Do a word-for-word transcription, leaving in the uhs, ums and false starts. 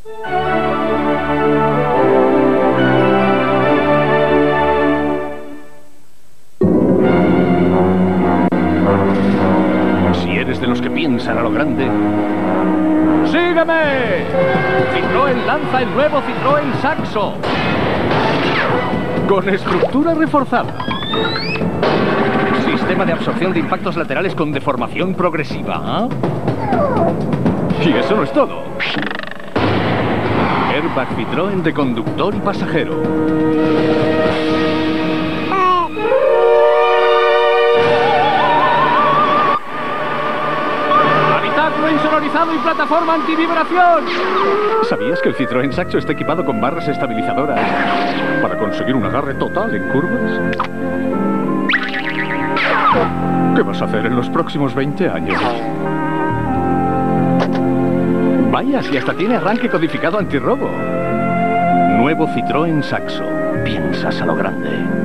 Si eres de los que piensan a lo grande... ¡sígueme! Citroën lanza el nuevo Citroën Saxo. Con estructura reforzada. Sistema de absorción de impactos laterales con deformación progresiva. ¿Eh? Y eso no es todo. Airbag Citroën de conductor y pasajero. Habitáculo insonorizado y plataforma antivibración. ¿Sabías que el Citroën Saxo está equipado con barras estabilizadoras para conseguir un agarre total en curvas? ¿Qué vas a hacer en los próximos veinte años? Vaya, si hasta tiene arranque codificado antirrobo. Nuevo Citroën Saxo. Piensas a lo grande.